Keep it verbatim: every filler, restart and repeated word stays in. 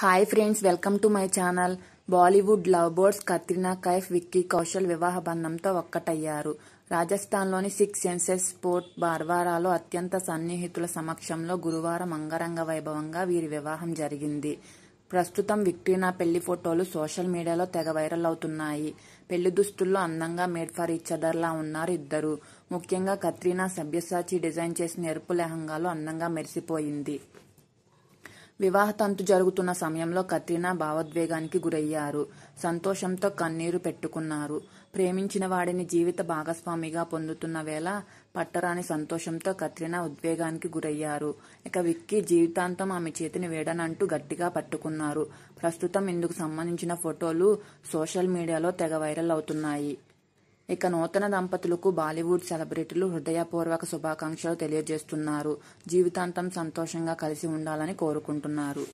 Hi friends, welcome to my channel. Bollywood lovebirds Katrina Kaif, Vicky Kaushal వివాహ బంధంతో ఒక్కటయ్యారు. రాజస్థాన్లోని సిక్స్ సెన్సెస్ స్పోర్ట్ బార్వారాలో అత్యంత సన్నిహితుల సమక్షంలో గురువారం అంగరంగ వైభవంగా వీరి వివాహం జరిగింది. ప్రస్తుతం విక్టరీనా పెళ్లి ఫోటోలు సోషల్ మీడియాలో తెగ వైరల్ అవుతున్నాయి. పెళ్లి దుస్తుల్లో అందంగా మేడ్ ఫర్ ఈచ్ అదర్ లా ఉన్నారు ఇద్దరు. ముఖ్యంగా కత్రినా సబ్యసాచి డిజైన్ చేసిన ఎరుపు లెహంగాలో అందంగా మెరిసిపోయింది. వివాహ తంతు జరుగుతున్న సమయంలో కత్రినా భావోద్వేగానికి గురయ్యారు. సంతోషంతో కన్నీరు పెట్టుకున్నారు. ప్రేమించిన వాడిని జీవిత భాగస్వామిగా పొందుతున్న వేళ పట్టరాని సంతోషంతో కత్రినా ఉద్వేగానికి గురయ్యారు. ఇక విక్కీ జీవితాంతం ఆమె చేతిని వీడనంటూ గట్టిగా పట్టుకున్నారు. ప్రస్తుతం ఇందుకు సంబంధించిన ఫోటోలు సోషల్ మీడియాలో తెగ వైరల్ అవుతున్నాయి. ఇక నూతన దంపతులకు బాలీవుడ్ సెలబ్రిటీలు హృదయపూర్వక శుభాకాంక్షలు తెలియజేస్తున్నారు. జీవితాంతం సంతోషంగా కలిసి ఉండాలని కోరుకుంటున్నారు.